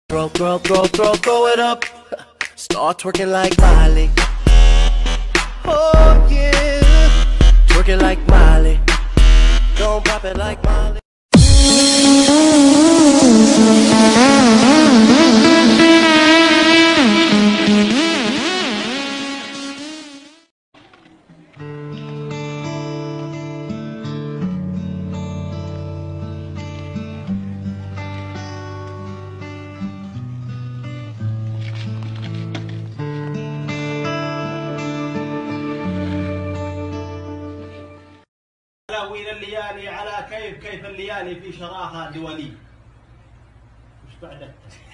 Throw it up. Start twerking like Miley. Oh yeah, twerking like Miley. Don't pop it like Miley. تلاوين الليالي على كيف الليالي في شراها دولي. وش بعد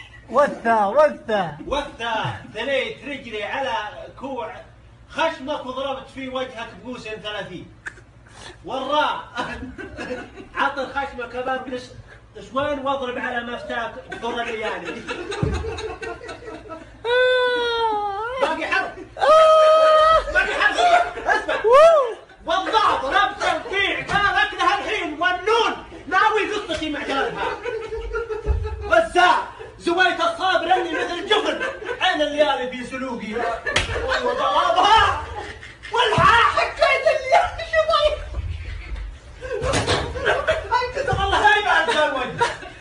وثة ثنيت رجلي على كوع خشمك وضربت في وجهك بقوسين 30 والراء عطر خشمك امام نسوان واضرب على مفتاك بطول الليالي. باقي حرف اسمع والله ضربت الفيع قال اكلها الحين والنون ناوي قصتي مع جارها والزاء زويت الصابر اني مثل جفن عين الليالي في سلوقي وضربها والحاء حكيت الليالي شوي انت والله هاي ما اتزوج.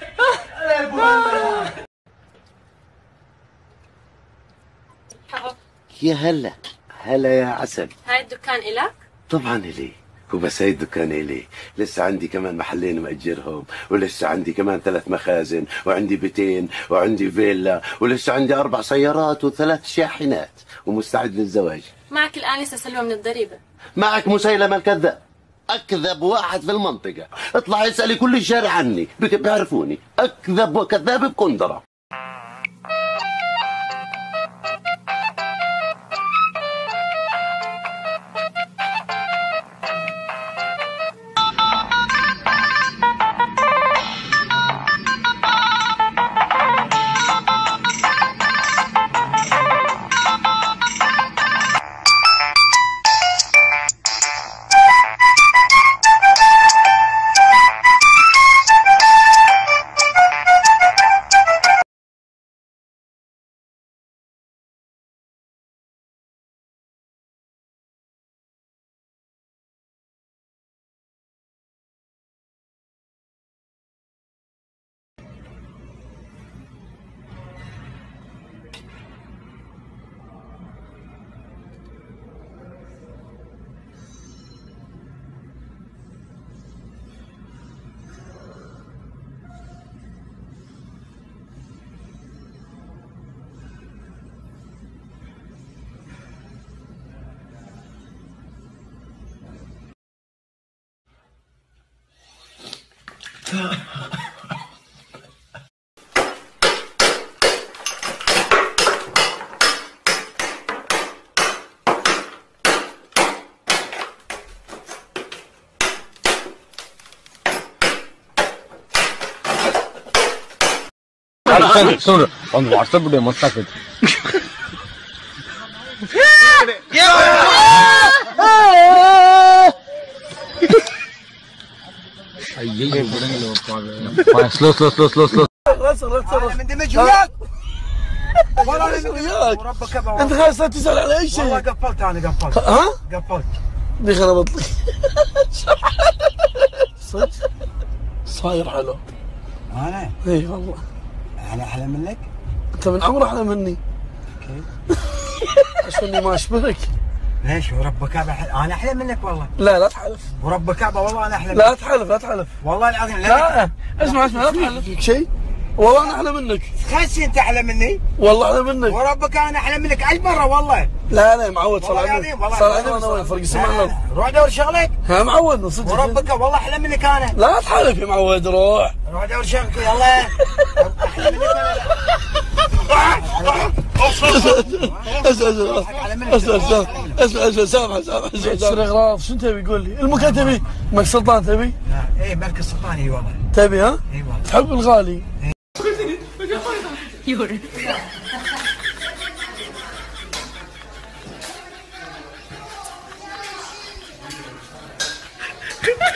يا هلا يا عسل. هاي الدكان إلك؟ طبعا إلي، وبس هاي الدكان إلي، لسه عندي كمان محلين مأجرهم، ولسه عندي كمان 3 مخازن، وعندي بيتين، وعندي فيلا، ولسه عندي 4 سيارات و3 شاحنات، ومستعد للزواج. معك الآن لسه سلوى من الضريبة. معك مسيلمة الكذاب، أكذب واحد في المنطقة، اطلع اسألي كل الشارع عني، بيعرفوني، أكذب وكذاب بكندرة. ಸುಮ್ರು ಒಂದು ವಾಟ್ಸಪ್ ಬಿಡಿ ಮಸ್ತ್ ಆಗ್ತೈತಿ. ಅಯ್ಯೋ ಬಿಡಂಗಿಲ್ಲ. Slow مندمج وياك والله وياك وربك انت خلاص لا تسأل على اي شيء. والله قفلت انا قفلت. ها؟ قفلت بيخربط لي. صدق صاير حلو. انا؟ اي والله. انا احلى منك؟ انت من عمره احلى مني. اشوفني ما اشبهك. ليش ورب كعبه انا احلى منك والله. لا تحلف. ورب كعبه والله انا احلى منك. لا تحلف. والله العظيم لا اسمع لا تحلف فيك شيء. والله انا احلى منك. خش انت احلى مني. والله احلى منك. وربك انا احلى منك 1000 مره والله. لا معود صار والله عندي. العظيم صار عندي انا وين فرق سمعنا. روح دور شغلك. ها معود صدق. وربك والله احلى منك انا. لا تحلف يا معود روح. روح دور شغلك يلا. احلى منك انا. اسمع سامح اشتري اغراض شنو تبي قول لي؟ المكان تبي؟ ملك سلطان تبي؟ اي ملك السلطان اي والله. تبي ها؟ اي والله. تحب الغالي؟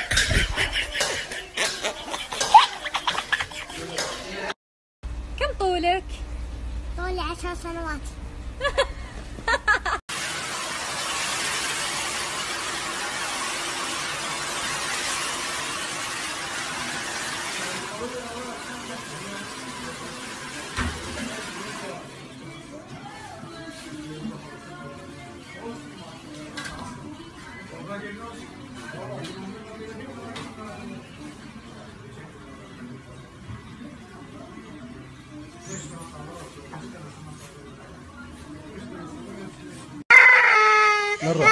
كم طول طولك؟ طولي 10 سنوات. مرة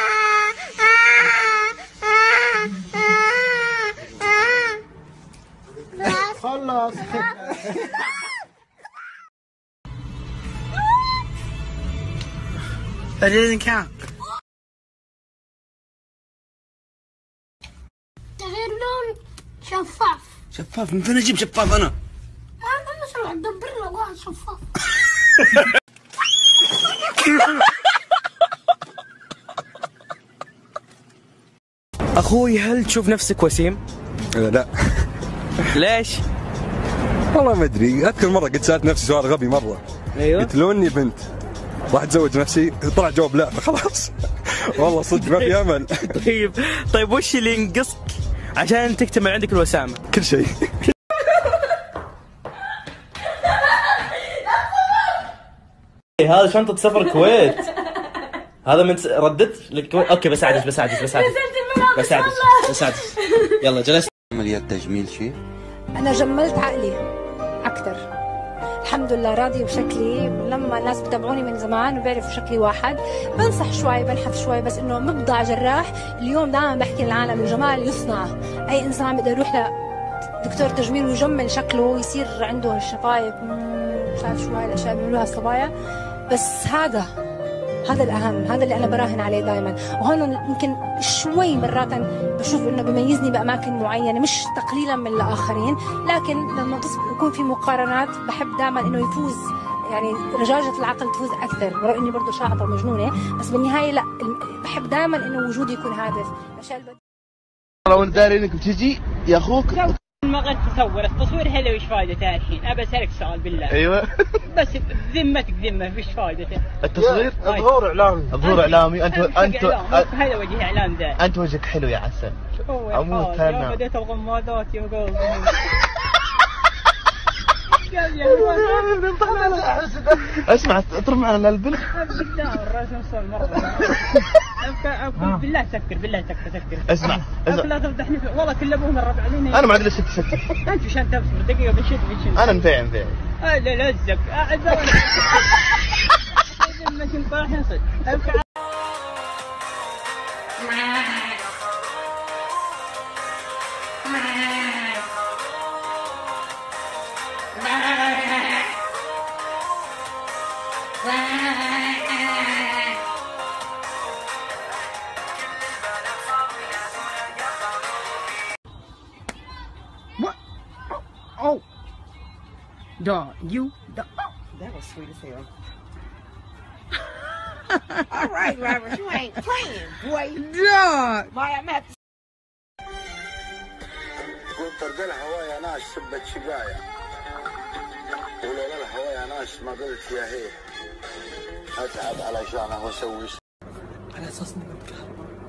خلص. بعدين كان تغيير لون شفاف. شفاف؟ من فين اجيب شفاف انا؟ انا مش راح ادبر له واحد شفاف. اخوي هل تشوف نفسك وسيم؟ لا. ليش؟ والله ما ادري، اذكر مره قد سالت نفسي سؤال غبي مره. ايوه قلت لو اني بنت راح اتزوج نفسي، طلع جواب لا، فخلاص. والله صدق ما في امل. طيب وش اللي ينقصك عشان تكتمل عندك الوسامه؟ كل شيء. هذا شنطة سفر الكويت. هذا من ردت للكويت. اوكي بساعدك. يلا جلست. عمليات تجميل شيء؟ أنا جملت عقلي أكثر، الحمد لله راضية بشكلي. لما الناس بتابعوني من زمان وبيعرفوا شكلي واحد، بنصح شوي بنحف شوي، بس إنه مبضع جراح. اليوم دائما بحكي للعالم الجمال يصنع. أي إنسان بده يروح لدكتور تجميل ويجمل شكله ويصير عنده الشفايف، مش عارف شو هاي الأشياء بيعملوها الصبايا، بس هذا الأهم، هذا اللي أنا براهن عليه دائما. وهون يمكن شوي مرات بشوف إنه بيميزني بأماكن معينة، مش تقليلا من الآخرين، لكن لما يكون في مقارنات بحب دائما إنه يفوز، يعني رجاجة العقل تفوز أكثر، ولو إني برضه شاطرة ومجنونة، بس بالنهاية لا، بحب دائما إنه وجودي يكون هادف. الأشياء لو انت داري انك بتجي يا اخوك ما قد تصور التصوير حلو، ايش فائدته الحين؟ ابى اسالك سؤال بالله. ايوه بس بذمتك ذمه ايش فائدته؟ التصوير ظهور اعلامي. ظهور اعلامي. انت هذا وجه اعلام ذا. انت وجهك حلو يا عسل. اموت يا بديت الغماضات يا قلبي. اسمع اطرب معنا البنت. بالله الراس نوصل مره. بالله سكر. اسمع لا تفضحني والله كل ابوهم الربع علينا. انا ما عندي الا 6 سكر. انت عشان تبصر دقيقه بنشد. انا نفيع. لا لزق اعذر. ما كنت راح نصل. What? Oh. Dog, you. Dog. That was sweet as hell. All right, Robert, you ain't playing, boy. Dog. Boy, I'm at the... قلت ارجع الهوايا ناس سبت شقايا، ولولا الهوايا ناس ما قلت يا هي اتعب علشانه واسوي على اساس اني بتكلم.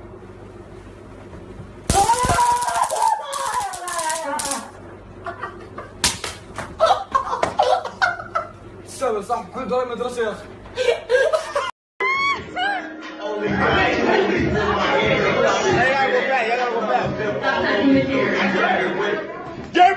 تستاهل صح محمد، وين المدرسه يا اخي؟ Dirty